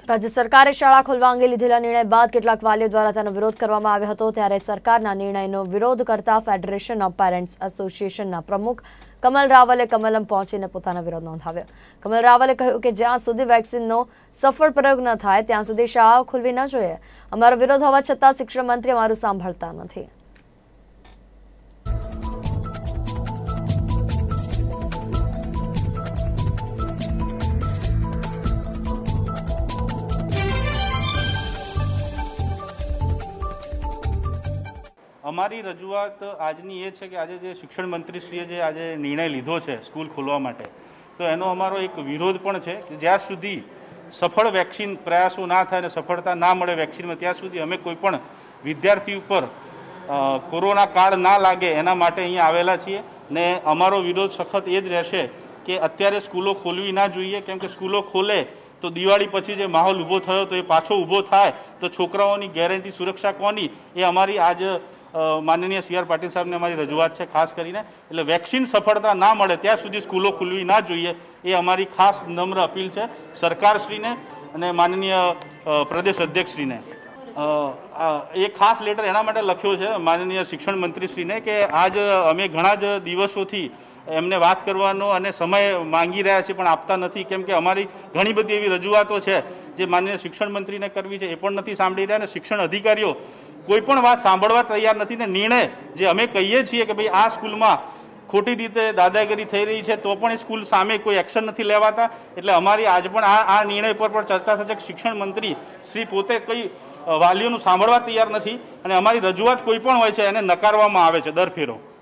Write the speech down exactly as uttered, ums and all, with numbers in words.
राज्य सरकारे शाळा खोलवा अंगे લીધેલા નિર્ણય બાદ કેટલાક વાલીઓ દ્વારા તેનો વિરોધ કરવામાં આવ્યો હતો। ત્યારે સરકારના નિર્ણયનો વિરોધ કરતા ફેડરેશન ઓફ પેરેન્ટ્સ એસોસિએશનના પ્રમુખ કમલ રાવલે કમલમ પહોંચીને પોતાનો વિરોધ નોંધાવ્યો। કમલ રાવલે કહ્યું કે જ્યાં સુધી વેક્સિનનો સફળ પ્રયોગ ન થાય ત્યાં સુધી શાળાઓ ખોલવી ન જોઈએ। અમારો વિરોધ હોવા છતાં શિક્ષણ મંત્રી અમારું સાંભળતા નથી। અમારી રજૂઆત આજની એ છે કે આજે જે શિક્ષણ મંત્રીશ્રીએ જે આજે નિર્ણય લીધો છે સ્કૂલ ખોલવા માટે, તો એનો અમારો એક વિરોધ પણ છે કે જ્યાં સુધી સફળ વેક્સિન પ્રયાસો ના થાય અને સફળતા ના મળે વેક્સિનમાં, ત્યાં સુધી અમે કોઈ પણ વિદ્યાર્થી ઉપર કોરોના કાળ ના લાગે એના માટે અહીંયા આવેલા છીએ। ને અમારો વિરોધ સખત એ જ રહેશે કે અત્યારે સ્કૂલો ખોલવી ના જોઈએ, કેમ કે સ્કૂલો ખોલે તો દિવાળી પછી જે માહોલ ઊભો થયો તો એ પાછો ઊભો થાય તો છોકરાઓની ગેરંટી સુરક્ષા કોની, એ અમારી આજ માનનીય સી આર પાટીલ સાહેબને અમારી રજૂઆત છે ખાસ કરીને। એટલે વેક્સિન સફળતા ના મળે ત્યાં સુધી સ્કૂલો ખુલવી ના જોઈએ, એ અમારી ખાસ નમ્ર અપીલ છે સરકારશ્રીને અને માનનીય પ્રદેશ અધ્યક્ષશ્રીને। એ ખાસ લેટર એના માટે લખ્યો છે માનનીય શિક્ષણ મંત્રીશ્રીને કે આજ અમે ઘણા જ દિવસોથી એમને વાત કરવાનો અને સમય માંગી રહ્યા છે પણ આપતા નથી, કેમ કે અમારી ઘણી બધી એવી રજૂઆતો છે જે માનનીય શિક્ષણ મંત્રીને કરવી છે એ પણ નથી સાંભળી રહ્યા, અને શિક્ષણ અધિકારીઓ કોઈ પણ વાત સાંભળવા તૈયાર નથી। ને નિર્ણય જે અમે કહીએ છીએ કે ભાઈ આ સ્કૂલમાં ખોટી રીતે દાદાગીરી થઈ રહી છે તો પણ એ સ્કૂલ સામે કોઈ એક્શન નથી લેવાતા। એટલે અમારી આજ પણ આ આ નિર્ણય પર પણ ચર્ચા થશે કે શિક્ષણ મંત્રી શ્રી પોતે કઈ વાલીઓનું સાંભળવા તૈયાર નથી અને અમારી રજૂઆત કોઈ પણ હોય છે એને નકારવામાં આવે છે દર ફેરો।